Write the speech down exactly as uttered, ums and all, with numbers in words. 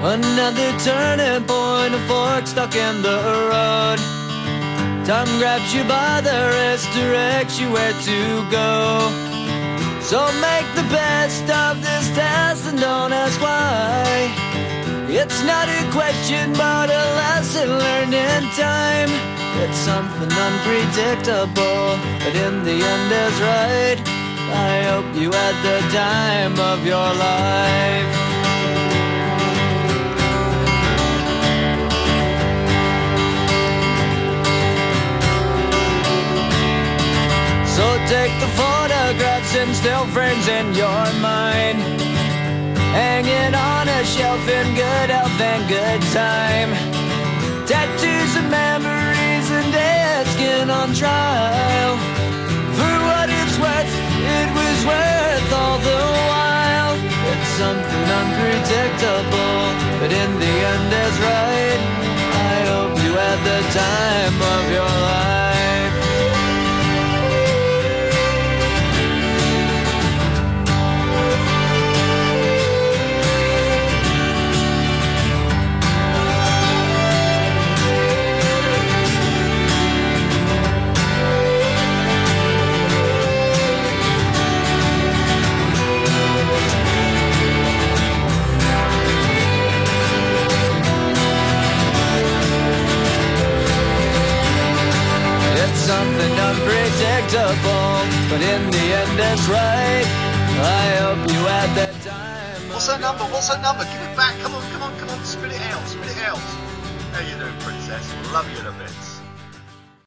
Another turning point, a fork stuck in the road. Time grabs you by the wrist, directs you where to go. So make the best of this test and don't ask why. It's not a question but a lesson learned in time. It's something unpredictable, but in the end is right. I hope you had the time of your life. So take the photographs and still frames in your mind, hanging on a shelf in good health and good time. Tattoos and memories and dead skin on trial. For what it's worth, it was worth all the while. It's something unpredictable, but in the end is right. I hope you had the time of your life. Something unpredictable, but in the end it's right. I hope you had that time. What's that number? What's that number? Give it back. Come on, come on, come on. Spit it out. Spit it out. How you doing, princess? Love you in a bit.